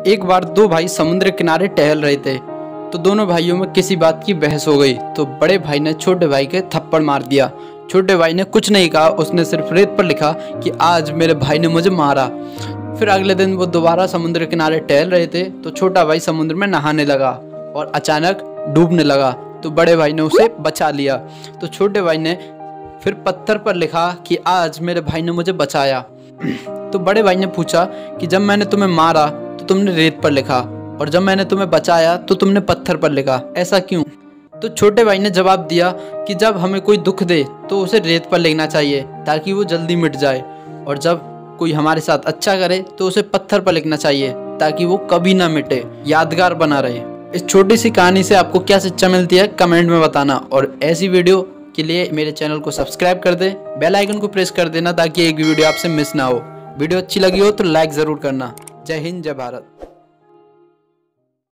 एक बार दो भाई समुद्र किनारे टहल रहे थे तो दोनों भाइयों में किसी बात की बहस हो गई। तो बड़े भाई ने छोटे भाई के थप्पड़ मार दिया। छोटे भाई ने कुछ नहीं कहा, उसने सिर्फ रेत पर लिखा कि आज मेरे भाई ने मुझे मारा। फिर अगले दिन वो दोबारा समुद्र किनारे टहल रहे थे तो छोटा भाई समुद्र में नहाने लगा और अचानक डूबने लगा। तो बड़े भाई ने उसे बचा लिया। तो छोटे भाई ने फिर पत्थर पर लिखा कि आज मेरे भाई ने मुझे बचाया। तो बड़े भाई ने पूछा कि जब मैंने तुम्हें मारा तो तुमने रेत पर लिखा और जब मैंने तुम्हें बचाया तो तुमने पत्थर पर लिखा, ऐसा क्यों? तो छोटे भाई ने जवाब दिया कि जब हमें कोई दुख दे तो उसे रेत पर लिखना चाहिए ताकि वो जल्दी मिट जाए, और जब कोई हमारे साथ अच्छा करे तो उसे पत्थर पर लिखना चाहिए ताकि वो कभी ना मिटे, यादगार बना रहे। इस छोटी सी कहानी से आपको क्या शिक्षा मिलती है कमेंट में बताना, और ऐसी वीडियो के लिए मेरे चैनल को सब्सक्राइब कर दे, बेल आइकन को प्रेस कर देना ताकि एक भी वीडियो आपसे मिस ना हो। वीडियो अच्छी लगी हो तो लाइक ज़रूर करना। जय हिंद, जय भारत।